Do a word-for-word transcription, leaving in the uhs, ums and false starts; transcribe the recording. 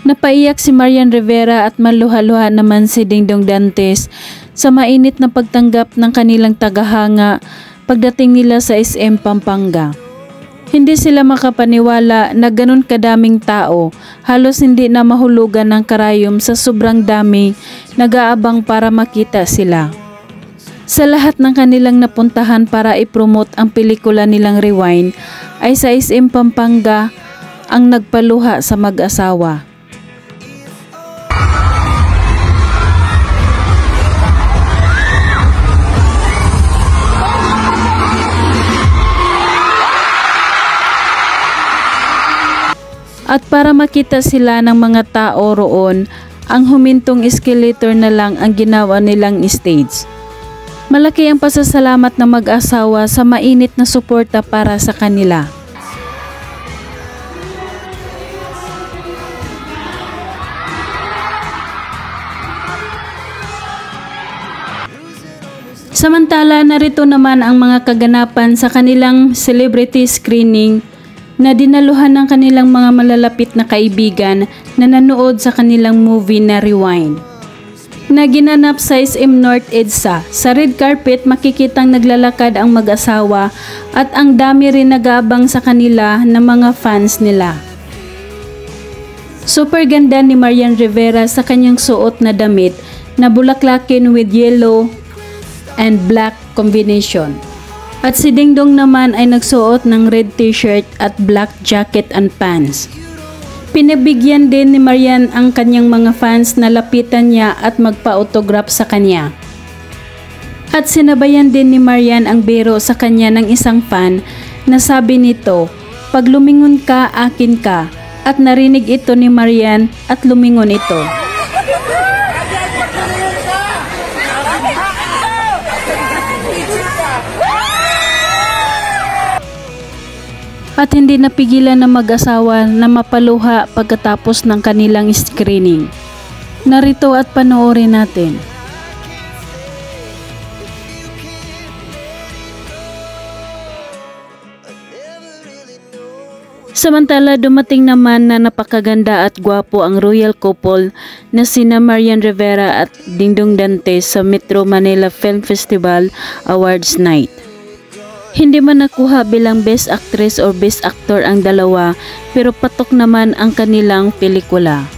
Napaiyak si Marian Rivera at maluha-luha naman si Dingdong Dantes sa mainit na pagtanggap ng kanilang tagahanga pagdating nila sa S M Pampanga. Hindi sila makapaniwala na ganun kadaming tao, halos hindi na mahulugan ng karayom sa sobrang dami nag-aabang para makita sila. Sa lahat ng kanilang napuntahan para ipromote ang pelikula nilang Rewind ay sa S M Pampanga ang nagpaluha sa mag-asawa. At para makita sila ng mga tao roon, ang humintong escalator na lang ang ginawa nilang stage. Malaki ang pasasalamat ng mag-asawa sa mainit na suporta para sa kanila. Samantala, narito naman ang mga kaganapan sa kanilang celebrity screening na dinaluhan ng kanilang mga malalapit na kaibigan na nanood sa kanilang movie na Rewind. Na ginanap sa S M North EDSA. Sa red carpet makikitang naglalakad ang mag-asawa at ang dami rin nag-aabang sa kanila na mga fans nila. Super ganda ni Marian Rivera sa kanyang suot na damit na bulaklakin with yellow and black combination. At si Dingdong naman ay nagsuot ng red t-shirt at black jacket and pants. Pinabigyan din ni Marian ang kanyang mga fans na lapitan niya at magpa-autograph sa kanya. At sinabayan din ni Marian ang biro sa kanya ng isang fan na sabi nito, "Pag lumingon ka, akin ka." At narinig ito ni Marian at lumingon ito. At hindi napigilan ng mag-asawa na mapaluha pagkatapos ng kanilang screening. Narito at panoorin natin. Samantala, dumating naman na napakaganda at gwapo ang royal couple na sina Marian Rivera at Dingdong Dantes sa Metro Manila Film Festival Awards Night. Hindi man nakuha bilang Best Actress or Best Actor ang dalawa, pero patok naman ang kanilang pelikula.